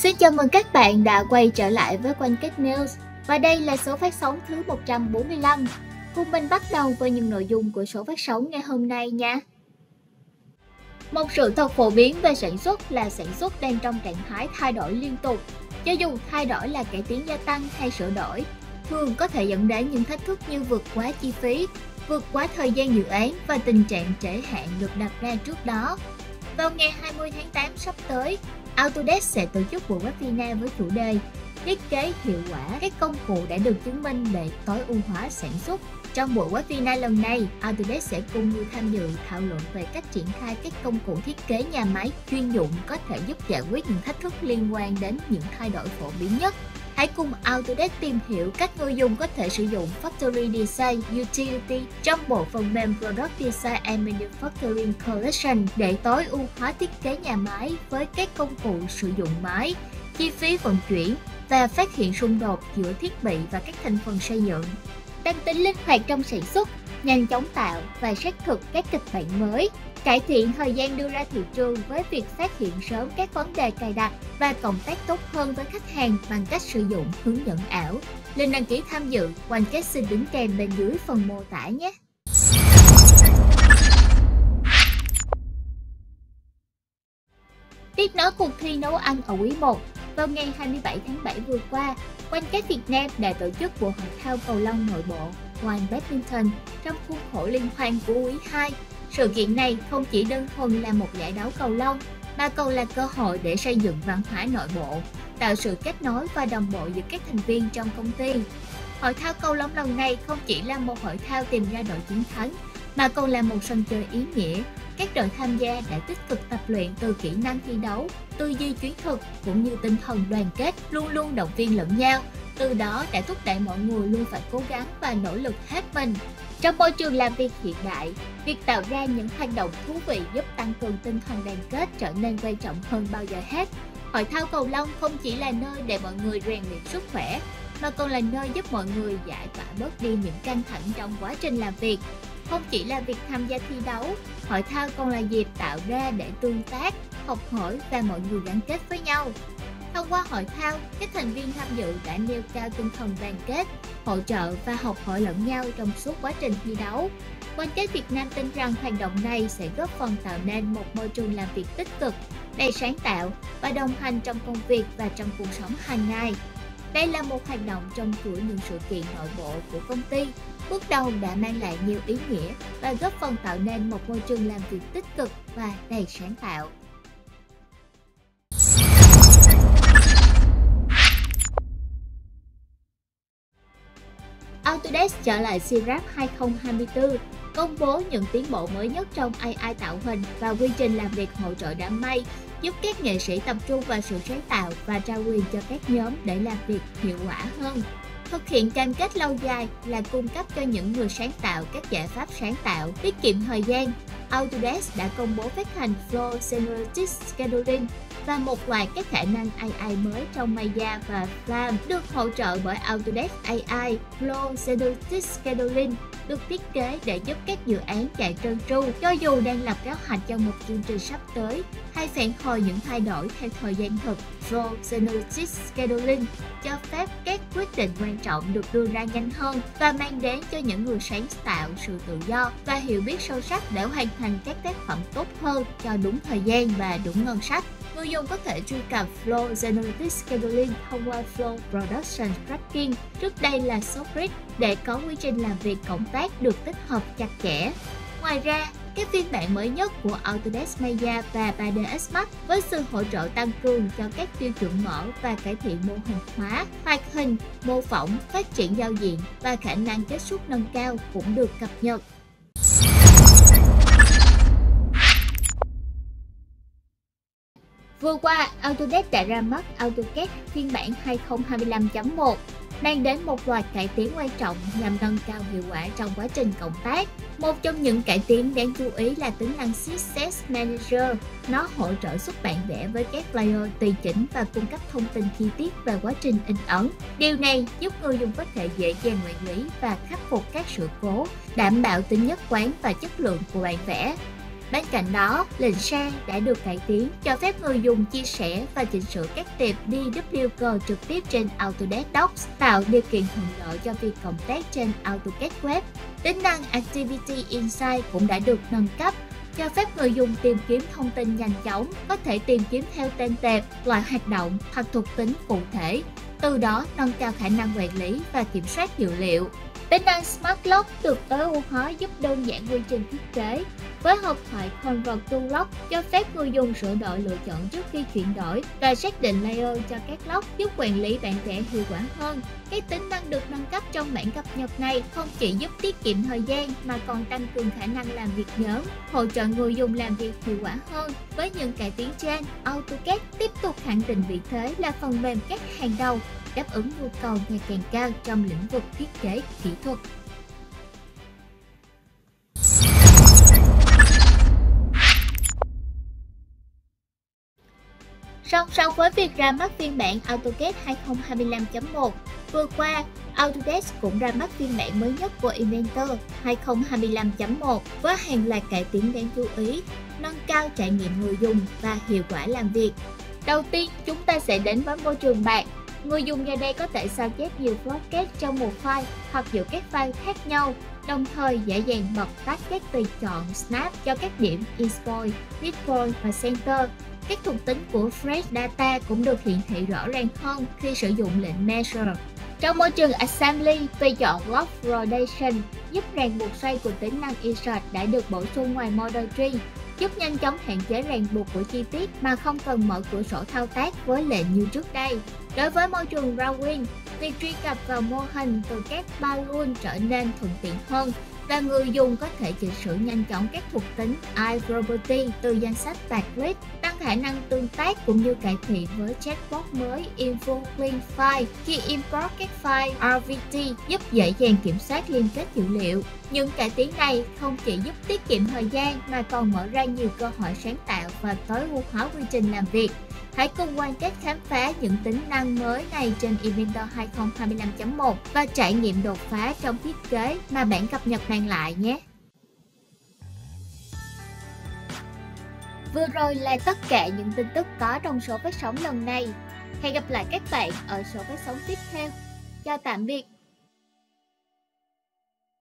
Xin chào mừng các bạn đã quay trở lại với Quanh Kết News. Và đây là số phát sóng thứ 145. Cùng mình bắt đầu với những nội dung của số phát sóng ngày hôm nay nha. Một sự thật phổ biến về sản xuất là sản xuất đang trong trạng thái thay đổi liên tục. Cho dù thay đổi là cải tiến gia tăng hay sửa đổi, thường có thể dẫn đến những thách thức như vượt quá chi phí, vượt quá thời gian dự án và tình trạng trễ hạn được đặt ra trước đó. Vào ngày 20 tháng 8 sắp tới, Autodesk sẽ tổ chức buổi webinar với chủ đề Thiết kế hiệu quả các công cụ đã được chứng minh để tối ưu hóa sản xuất. Trong buổi webinar lần này, Autodesk sẽ cùng người tham dự thảo luận về cách triển khai các công cụ thiết kế nhà máy chuyên dụng có thể giúp giải quyết những thách thức liên quan đến những thay đổi phổ biến nhất. Hãy cùng Autodesk tìm hiểu cách người dùng có thể sử dụng Factory Design Utility trong bộ phần mềm Product Design and Manufacturing Collection để tối ưu hóa thiết kế nhà máy với các công cụ sử dụng máy, chi phí vận chuyển và phát hiện xung đột giữa thiết bị và các thành phần xây dựng. Tăng tính linh hoạt trong sản xuất, nhanh chóng tạo và xác thực các kịch bản mới, cải thiện thời gian đưa ra thị trường với việc phát hiện sớm các vấn đề cài đặt và cộng tác tốt hơn với khách hàng bằng cách sử dụng hướng dẫn ảo. Link đăng ký tham dự OneCast xin đính kèm bên dưới phần mô tả nhé. Tiếp nối cuộc thi nấu ăn ở quý 1, vào ngày 27 tháng 7 vừa qua, OneCast Việt Nam đã tổ chức buổi hội thao cầu lông nội bộ One Badminton trong khuôn khổ liên hoan của quý 2. Sự kiện này không chỉ đơn thuần là một giải đấu cầu lông, mà còn là cơ hội để xây dựng văn hóa nội bộ, tạo sự kết nối và đồng bộ giữa các thành viên trong công ty. Hội thao cầu lông lần này không chỉ là một hội thao tìm ra đội chiến thắng, mà còn là một sân chơi ý nghĩa. Các đội tham gia đã tích cực tập luyện từ kỹ năng thi đấu, tư duy chiến thuật cũng như tinh thần đoàn kết, luôn luôn động viên lẫn nhau. Từ đó đã thúc đẩy mọi người luôn phải cố gắng và nỗ lực hết mình. Trong môi trường làm việc hiện đại, việc tạo ra những hoạt động thú vị giúp tăng cường tinh thần đoàn kết trở nên quan trọng hơn bao giờ hết. Hội thao cầu lông không chỉ là nơi để mọi người rèn luyện sức khỏe, mà còn là nơi giúp mọi người giải tỏa bớt đi những căng thẳng trong quá trình làm việc. Không chỉ là việc tham gia thi đấu, hội thao còn là dịp tạo ra để tương tác, học hỏi và mọi người gắn kết với nhau. Thông qua hội thao, các thành viên tham dự đã nêu cao tinh thần đoàn kết, hỗ trợ và học hỏi lẫn nhau trong suốt quá trình thi đấu. OneCast Việt Nam tin rằng hoạt động này sẽ góp phần tạo nên một môi trường làm việc tích cực, đầy sáng tạo và đồng hành trong công việc và trong cuộc sống hàng ngày. Đây là một hoạt động trong chuỗi những sự kiện nội bộ của công ty. Bước đầu đã mang lại nhiều ý nghĩa và góp phần tạo nên một môi trường làm việc tích cực và đầy sáng tạo. Autodesk trở lại CRAP 2024, công bố những tiến bộ mới nhất trong AI tạo hình và quy trình làm việc hỗ trợ đám mây, giúp các nghệ sĩ tập trung vào sự sáng tạo và trao quyền cho các nhóm để làm việc hiệu quả hơn. Thực hiện cam kết lâu dài là cung cấp cho những người sáng tạo các giải pháp sáng tạo, tiết kiệm thời gian. Autodesk đã công bố phát hành Flow Generative Scheduling và một loạt các khả năng AI mới trong Maya và Flam được hỗ trợ bởi Autodesk AI. Flow Generative Scheduling được thiết kế để giúp các dự án chạy trơn tru cho dù đang lập kế hoạch cho một chương trình sắp tới hay phản hồi những thay đổi theo thời gian thực. Flow Generative Scheduling cho phép các quyết định quan trọng được đưa ra nhanh hơn và mang đến cho những người sáng tạo sự tự do và hiểu biết sâu sắc để hoàn thành các tác phẩm tốt hơn cho đúng thời gian và đúng ngân sách. Người dùng có thể truy cập Flow Generative Scheduling thông qua Flow Production Tracking, trước đây là SoftGrid, để có quy trình làm việc cộng tác được tích hợp chặt chẽ. Ngoài ra, các phiên bản mới nhất của Autodesk Maya và 3ds Max với sự hỗ trợ tăng cường cho các tiêu chuẩn mở và cải thiện mô hình hóa, hoạt hình, mô phỏng, phát triển giao diện và khả năng kết xuất nâng cao cũng được cập nhật. Vừa qua, Autodesk đã ra mắt AutoCAD phiên bản 2025.1, mang đến một loạt cải tiến quan trọng nhằm nâng cao hiệu quả trong quá trình cộng tác. Một trong những cải tiến đáng chú ý là tính năng Success Manager. Nó hỗ trợ xuất bản vẽ với các layer tùy chỉnh và cung cấp thông tin chi tiết về quá trình in ấn. Điều này giúp người dùng có thể dễ dàng quản lý và khắc phục các sự cố, đảm bảo tính nhất quán và chất lượng của bản vẽ. Bên cạnh đó, lệnh share đã được cải tiến cho phép người dùng chia sẻ và chỉnh sửa các tệp DWG trực tiếp trên Autodesk Docs, tạo điều kiện thuận lợi cho việc cộng tác trên AutoCAD Web. Tính năng Activity Insight cũng đã được nâng cấp, cho phép người dùng tìm kiếm thông tin nhanh chóng, có thể tìm kiếm theo tên tệp, loại hoạt động hoặc thuộc tính cụ thể, từ đó nâng cao khả năng quản lý và kiểm soát dữ liệu. Tính năng Smart Lock được tối ưu hóa giúp đơn giản quy trình thiết kế, với hộp thoại Convert to Lock cho phép người dùng sửa đổi lựa chọn trước khi chuyển đổi và xác định layer cho các lock, giúp quản lý bản vẽ hiệu quả hơn. Các tính năng được nâng cấp trong bản cập nhật này không chỉ giúp tiết kiệm thời gian mà còn tăng cường khả năng làm việc nhóm, hỗ trợ người dùng làm việc hiệu quả hơn. Với những cải tiến trên, AutoCAD tiếp tục khẳng định vị thế là phần mềm các hàng đầu, đáp ứng nhu cầu ngày càng cao trong lĩnh vực thiết kế kỹ thuật. Song song với việc ra mắt phiên bản AutoCAD 2025.1, vừa qua, Autodesk cũng ra mắt phiên bản mới nhất của Inventor 2025.1 với hàng loạt cải tiến đáng chú ý, nâng cao trải nghiệm người dùng và hiệu quả làm việc. Đầu tiên, chúng ta sẽ đến với môi trường bạc. Người dùng giờ đây có thể sao chép nhiều broadcast trong một file hoặc giữa các file khác nhau, đồng thời dễ dàng bật tắt các tùy chọn Snap cho các điểm Export, Midpoint và Center. Các thuộc tính của Fresh Data cũng được hiển thị rõ ràng hơn khi sử dụng lệnh Measure. Trong môi trường Assembly, tùy chọn Lock Rotation giúp ràng buộc xoay của tính năng Insert đã được bổ sung ngoài Model Tree, giúp nhanh chóng hạn chế ràng buộc của chi tiết mà không cần mở cửa sổ thao tác với lệnh như trước đây. Đối với môi trường Drawing, việc truy cập vào mô hình từ các balloon trở nên thuận tiện hơn và người dùng có thể chỉnh sửa nhanh chóng các thuộc tính iProperty từ danh sách backlist, tăng khả năng tương tác cũng như cải thiện với chatbot mới Info Clean File khi import các file RVT, giúp dễ dàng kiểm soát liên kết dữ liệu. Những cải tiến này không chỉ giúp tiết kiệm thời gian mà còn mở ra nhiều cơ hội sáng tạo và tối ưu hóa quy trình làm việc. Hãy cùng quan sát khám phá những tính năng mới này trên Inventor 2025.1 và trải nghiệm đột phá trong thiết kế mà bản cập nhật mang lại nhé! Vừa rồi là tất cả những tin tức có trong số phát sóng lần này. Hẹn gặp lại các bạn ở số phát sóng tiếp theo. Chào tạm biệt!